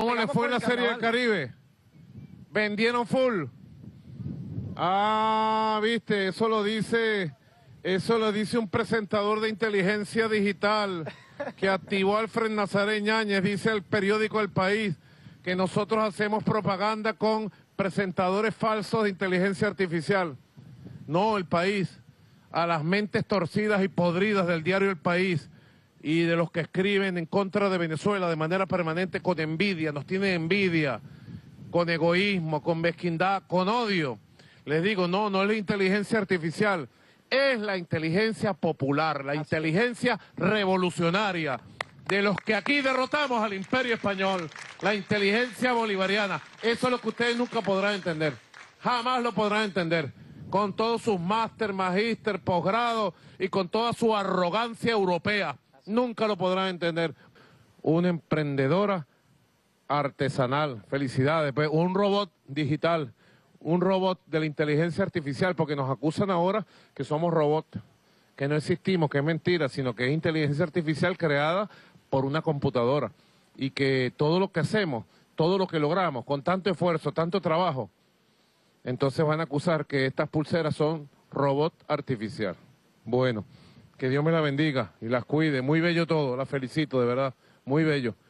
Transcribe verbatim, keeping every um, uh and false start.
¿Cómo les fue en la Serie del Caribe? ¿Vendieron full? Ah, viste, eso lo dice, eso lo dice un presentador de inteligencia digital que activó a Alfred Nazaret Ñáñez, dice el periódico El País, que nosotros hacemos propaganda con presentadores falsos de inteligencia artificial. No, El País, a las mentes torcidas y podridas del diario El País y de los que escriben en contra de Venezuela de manera permanente con envidia, nos tienen envidia, con egoísmo, con mezquindad, con odio. Les digo, no, no es la inteligencia artificial, es la inteligencia popular, la inteligencia revolucionaria, de los que aquí derrotamos al imperio español, la inteligencia bolivariana. Eso es lo que ustedes nunca podrán entender, jamás lo podrán entender, con todos sus máster, magíster, posgrado y con toda su arrogancia europea. Nunca lo podrán entender. Una emprendedora artesanal, felicidades, pues un robot digital, un robot de la inteligencia artificial, porque nos acusan ahora que somos robots, que no existimos, que es mentira, sino que es inteligencia artificial creada por una computadora y que todo lo que hacemos, todo lo que logramos, con tanto esfuerzo, tanto trabajo, entonces van a acusar que estas pulseras son robot artificial. Bueno, que Dios me la bendiga y las cuide, muy bello todo, la felicito de verdad, muy bello.